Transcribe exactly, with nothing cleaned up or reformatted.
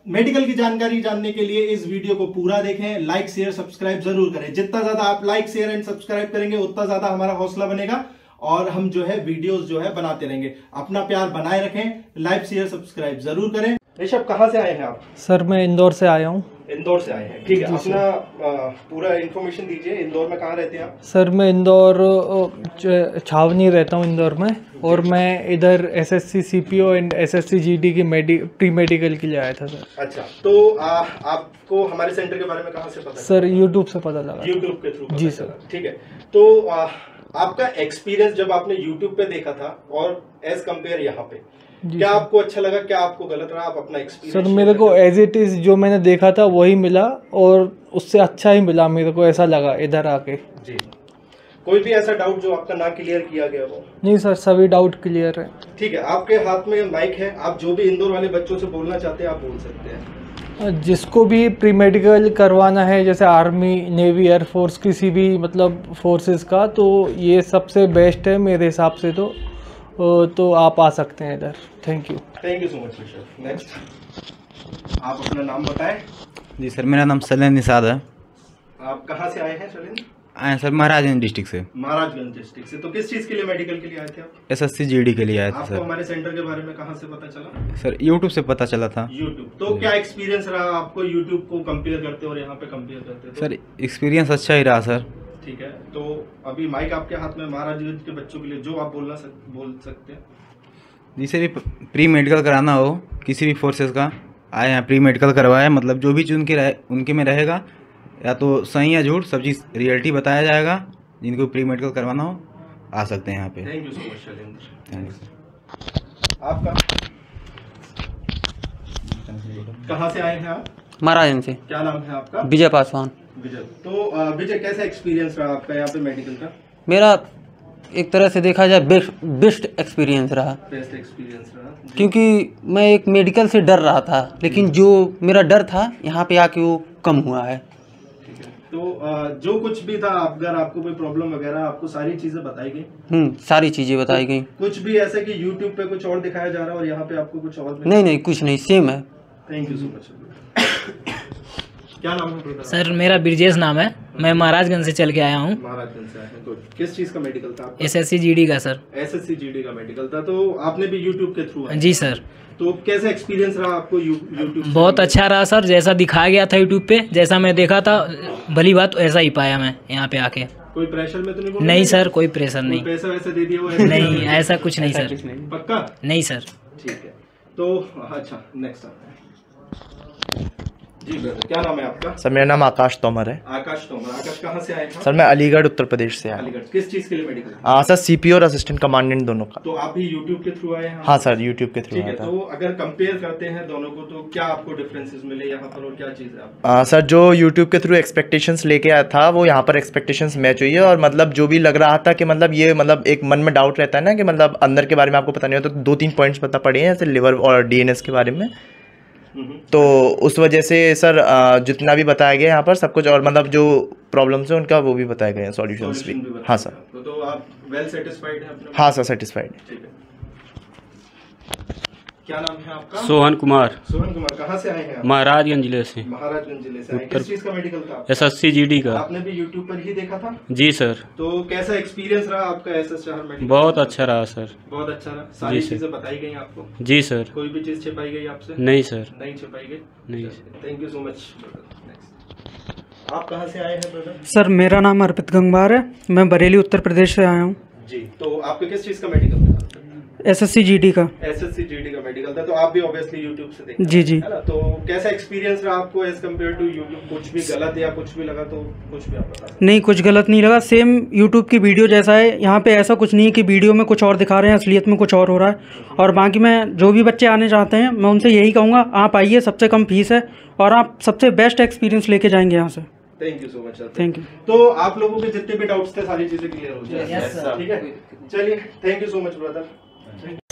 Medical की जानकारी जानने के लिए इस वीडियो को पूरा देखें, लाइक शेयर सब्सक्राइब जरूर करें। जितना ज्यादा आप लाइक शेयर एंड सब्सक्राइब करेंगे उतना ज्यादा हमारा हौसला बनेगा और हम जो है वीडियोस जो है बनाते रहेंगे। अपना प्यार बनाए रखें, लाइक शेयर सब्सक्राइब जरूर करें। ऋषभ, कहाँ से आए हैं आप? सर मैं इंदौर से आया हूँ। इंदौर से आए हैं, ठीक है। अपना आ, पूरा इन्फॉर्मेशन दीजिए। इंदौर में कहाँ रहते हैं आप? सर मैं इंदौर छावनी रहता हूँ इंदौर में, और मैं इधर SSC CPO and SSC GD की मेडि प्री मेडिकल के लिए आया था सर। अच्छा, तो आ, आपको हमारे सेंटर के बारे में कहाँ से पता? सर यूट्यूब से पता लगा। यूट्यूब के थ्रू? जी सर। ठीक है, तो आ, आपका एक्सपीरियंस जब आपने यूट्यूब पे देखा था और एज कम्पेयर यहाँ पे, क्या आपको अच्छा लगा, क्या आपको गलत रहा? आप अपना एक्सपीरियंस। सर मेरे को एज इट इज जो मैंने देखा था वही मिला, और उससे अच्छा ही मिला मेरे को, ऐसा लगा इधर आके। जी, कोई भी ऐसा डाउट जो आपका ना क्लियर किया गया हो? नहीं सर, सभी डाउट क्लियर है। ठीक है, आपके हाथ में माइक है, आप जो भी इंदौर वाले बच्चों से बोलना चाहते हैं आप बोल सकते हैं। जिसको भी प्री मेडिकल करवाना है, जैसे आर्मी, नेवी, एयरफोर्स, किसी भी मतलब फोर्सेस का, तो ये सबसे बेस्ट है मेरे हिसाब से। तो तो आप आ सकते हैं इधर। Thank you. Thank you so much Rishabh. Next, आप अपना नाम बताएं। जी सर, मेरा नाम सलेन निषाद है। आप कहाँ से आए हैं सलेन? आए सर महाराजगंज डिस्ट्रिक्ट से। महाराजगंज डिस्ट्रिक्ट से। तो किस चीज़ के लिए मेडिकल के लिए आए थे आप? एसएससी जीडी के लिए आए थे आपको सर। हमारे सेंटर के बारे में कहाँ से पता चला? सर यूट्यूब से पता चला था। यूट्यूब। तो क्या एक्सपीरियंस रहा आपको यूट्यूब को कंपेयर करते और यहाँ पे कंपेयर करते? तो सर एक्सपीरियंस अच्छा ही रहा सर। ठीक है, तो अभी माइक आपके हाथ में, महाराजगंज के बच्चों के लिए जो आप बोलना सक, बोल सकते हैं। जिसे भी प्री मेडिकल कराना हो किसी भी फोर्सेस का, आए हैं प्री मेडिकल करवाए। मतलब जो भी चीज़ उनके रहे, उनके में रहेगा, या तो सही या झूठ, सब चीज़ रियलिटी बताया जाएगा। जिनको प्री मेडिकल करवाना हो आ सकते हैं यहाँ पे। Thank you so much Shailendra. Thank you sir. आपका कहाँ से आए हैं आप? महाराजगंज से। क्या नाम है आपका? विजय पासवान। विजय। तो अ, विजय, कैसा एक्सपीरियंस रहा आपका यहाँ पे मेडिकल का? मेरा एक तरह से देखा जाए बेस्ट बेस्ट एक्सपीरियंस रहा। बेस्ट एक्सपीरियंस रहा जी। क्योंकि मैं एक मेडिकल से डर रहा था, लेकिन जो मेरा डर था यहाँ पे आके वो कम हुआ है। ठीक है, तो अ, जो कुछ भी था, अगर आपको कोई प्रॉब्लम वगैरह, आपको सारी चीजें बताई गई? हम्म सारी चीजें बताई गई। कुछ भी ऐसा कि यूट्यूब पे कुछ और दिखाया जा रहा है और यहाँ पे आपको कुछ और? नहीं नहीं, कुछ नहीं, सेम है। Thank you so much. क्या नाम है ब्रदर? सर मेरा ब्रिजेश नाम है, मैं महाराजगंज से चल के आया हूँ। महाराजगंज से आए हैं। गुड। किस चीज़ का मेडिकल था आपका? एसएससी जीडी का सर। एसएससी जीडी का मेडिकल था, तो आपने भी यूट्यूब के थ्रू? जी सर। तो कैसा एक्सपीरियंस रहा आपको यूट्यूब? बहुत अच्छा रहा सर, जैसा दिखाया गया था यूट्यूब पे, जैसा मैं देखा था भली बात ऐसा ही पाया मैं यहाँ पे आके। कोई प्रेशर में तो नहीं? नहीं सर, कोई प्रेशर नहीं। पैसा वैसा दे दिया वो? नहीं, ऐसा कुछ नहीं सर। पक्का? नहीं सर। ठीक है, तो अच्छा नेक्स्ट आता है। जी ब्रदर, क्या नाम है आपका? सर मेरा नाम आकाश तोमर है। आकाश तोमर। आकाश कहाँ से आए हैं? सर मैं अलीगढ़ उत्तर प्रदेश से आया। अलीगढ़। किस चीज़ के लिए मेडिकल? हाँ सर, सीपीओ और असिस्टेंट कमांडेंट दोनों का। तो आप भी यूट्यूब के थ्रू आए हैं? हाँ सर, यूट्यूब के थ्रू ठीक है, आया था। तो अगर कंपेयर करते हैं दोनों को तो क्या आपको डिफरेंसेस मिले यहाँ पर और क्या चीज़ है आप? आ, सर जो यूट्यूब के थ्रू एक्सपेक्टेशंस लेके आया था वो यहाँ पर एक्सपेक्टेशंस मैच हुई है। और मतलब जो भी लग रहा था कि मतलब ये मतलब एक मन में डाउट रहता है ना कि मतलब अंदर के बारे में आपको पता नहीं हो, तो दो तीन पॉइंट्स पता पड़े हैं, जैसे लिवर और डीएनएस के बारे में। तो उस वजह से सर जितना भी बताया गया यहाँ पर सब कुछ, और मतलब जो प्रॉब्लम्स हैं उनका वो भी बताए गए हैं, सॉल्यूशंस भी। हाँ सर। तो, तो आप वेल सेटिस्फाइड हैं अपने? हाँ सर, सेटिस्फाइड। ठीक है। क्या नाम है आपका? सोहन कुमार। सोहन कुमार। कहाँ से आए हैं आप? महाराजगंज जिले से। महाराजगंज जिले से आए। किस चीज़ का मेडिकल था? एसएससी जीडी का। आपने भी यूट्यूब पर ही देखा था? जी सर। तो कैसा एक्सपीरियंस रहा आपका एसएस शहर मेडिकल? बहुत अच्छा रहा सर। बहुत अच्छा रहा। सारी चीजें बताई गई आपको? जी सर। कोई भी चीज छिपाई गई आपसे? नहीं सर। नहीं छिपाई गई? नहीं। Thank you so much. आप कहाँ से आए हैं ब्रदर? सर मेरा नाम अर्पित गंगवार है, मैं बरेली उत्तर प्रदेश से आया हूँ। जी, तो आपके किस चीज़ का मेडिकल था? एसएससी जीडी का। एसएससी जीडी का मेडिकल था, तो आप भी ऑब्वियसली यूट्यूब से देखते जी जी। है ना? तो कैसा एक्सपीरियंस रहा आपको एज कम्पेयर टू यूट्यूब? कुछ भी गलत या कुछ भी लगा तो कुछ भी आप बता सकते? नहीं, कुछ गलत नहीं लगा, सेम यूट्यूब की वीडियो जैसा है। यहाँ पे ऐसा कुछ नहीं है कि वीडियो में कुछ और दिखा रहे हैं, असलियत में कुछ और हो रहा है। और बाकी मैं जो भी बच्चे आने चाहते हैं मैं उनसे यही कहूँगा, आप आइए, सबसे कम फीस है और आप सबसे बेस्ट एक्सपीरियंस लेके जाएंगे यहाँ से। Thank you so much sir. Thank you. तो आप लोगों के जितने भी डाउट्स थे सारी चीजें क्लियर हो जाए, ठीक है? चलिए, thank you so much brother.